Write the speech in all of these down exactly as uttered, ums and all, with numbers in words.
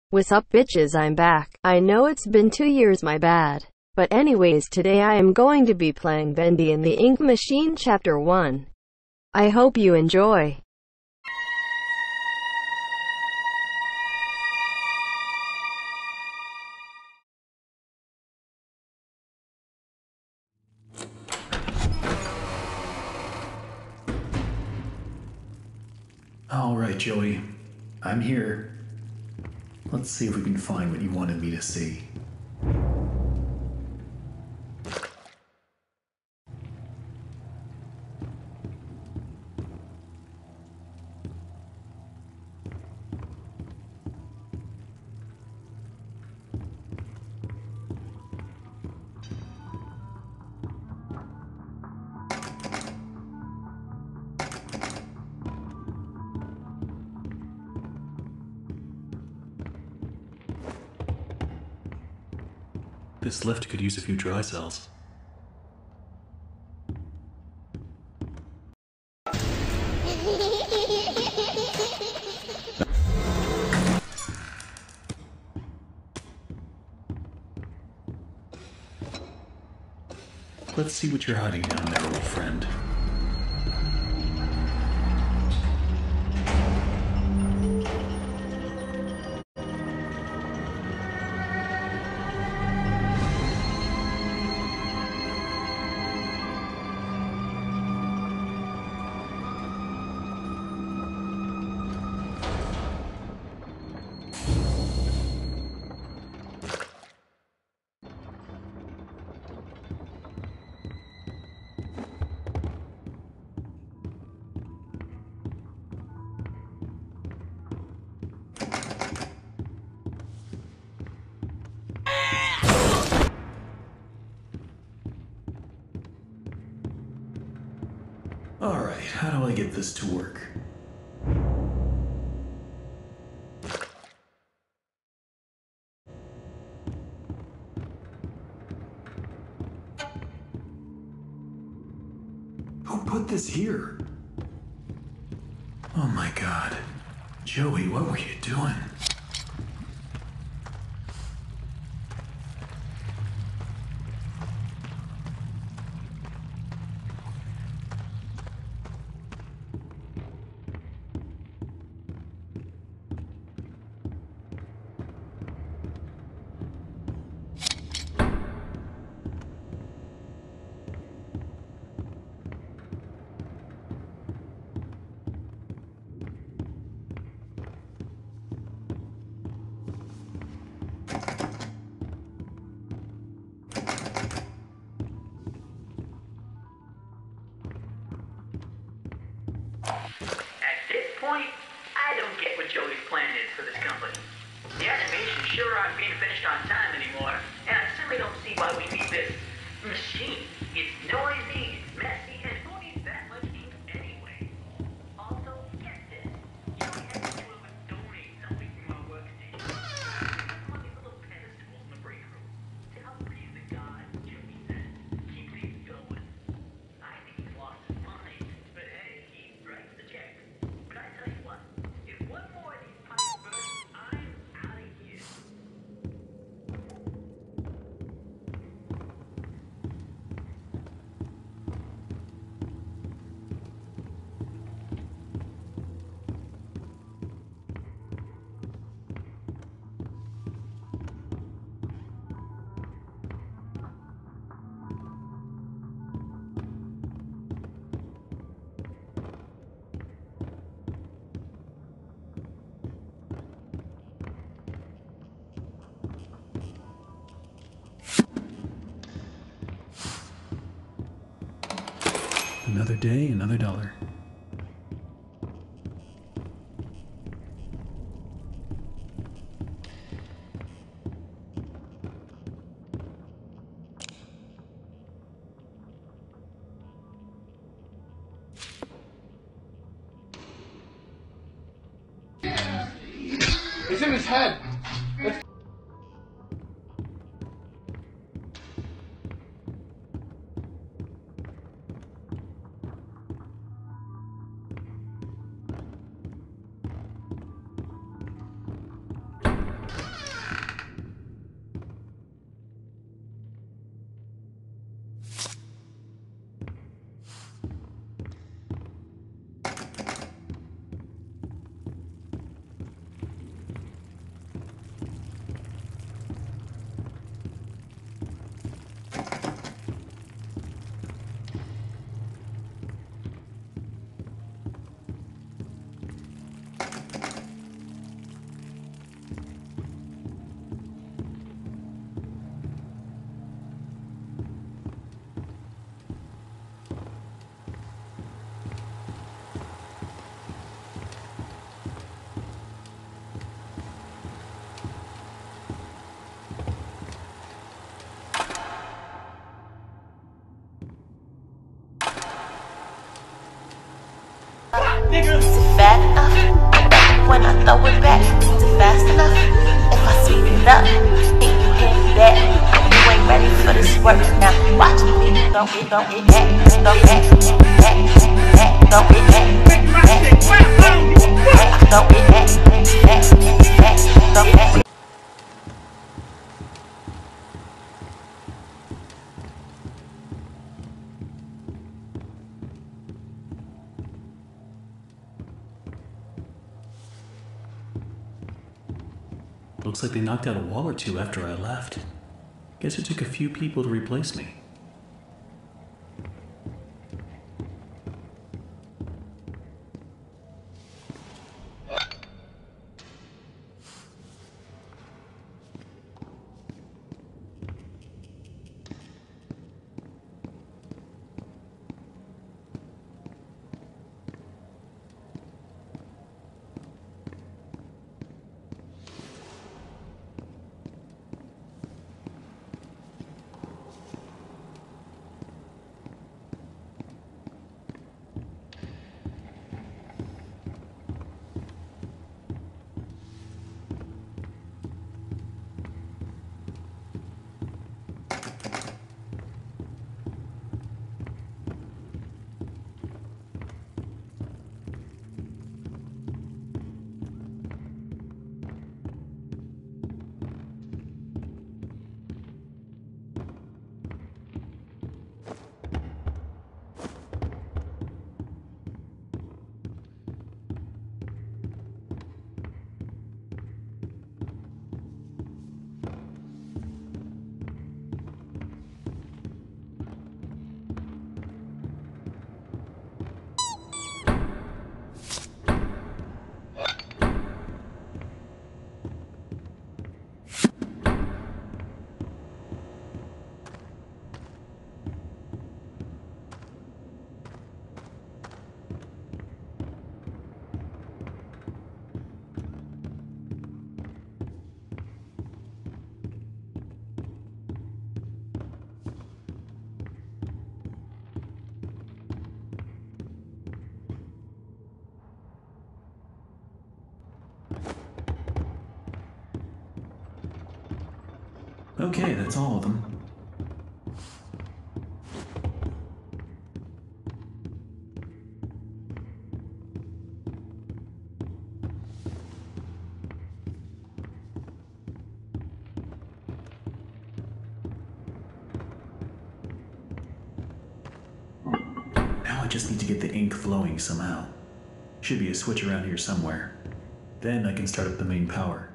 What's up bitches, I'm back. I know it's been two years, my bad. But anyways, today I am going to be playing Bendy and the Ink Machine Chapter one. I hope you enjoy. Alright, Joey. I'm here. Let's see if we can find what you wanted me to see. This lift could use a few dry cells. Let's see what you're hiding down there, old friend. Alright, how do I get this to work? Who put this here? Oh my god. Joey, what were you doing? At this point, I don't get what Joey's plan is for this company. The animations sure aren't being finished on time anymore, and I simply don't see why we need this machine. It's noisy, it's messy, and who needs that much ink anyway? Also, get this. Joey had the two of us donate something from our workstation. Some of these little pedestals in the break room to help praise the gods, Joey said. Keep things going. I think he's lost his mind, but hey, he writes the checks. But I tell you what, if one more of these pipes burst, I'm out of here. Another day, another dollar. It's in his head. It's throw it back. Is it fast enough? If I speed it up, can you hit that? You ain't ready for this work now. Watch me throw it, throw it back, throw it back, back, back, throw it back, back, back, throw it back, back, back, throw it back. Looks like they knocked out a wall or two after I left. Guess it took a few people to replace me. Okay, that's all of them. Now I just need to get the ink flowing somehow. Should be a switch around here somewhere. Then I can start up the main power.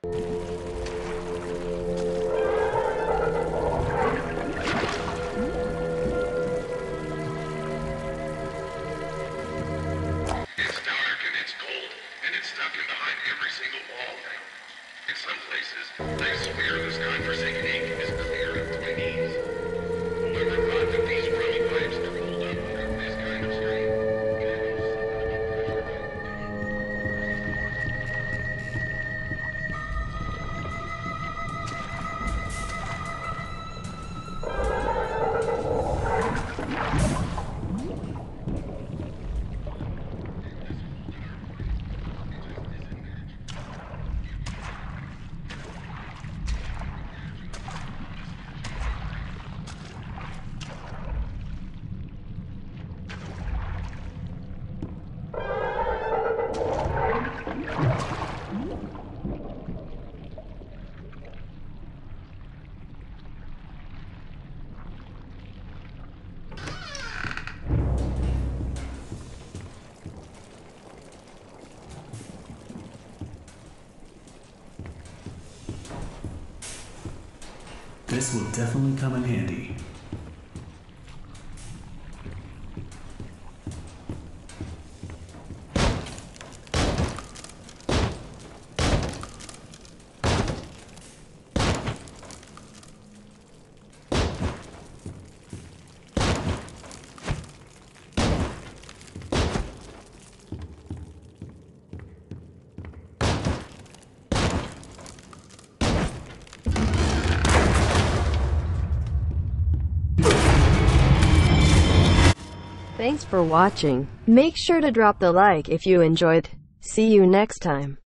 It's dark and it's cold, and it's stuck in behind every single wall. In some places, I swear this godforsaken ink is clear up to my knees. Whoever thought that these crummy pipes could hold up under this kind of strain? This will definitely come in handy. Thanks for watching. Make sure to drop the like if you enjoyed. See you next time.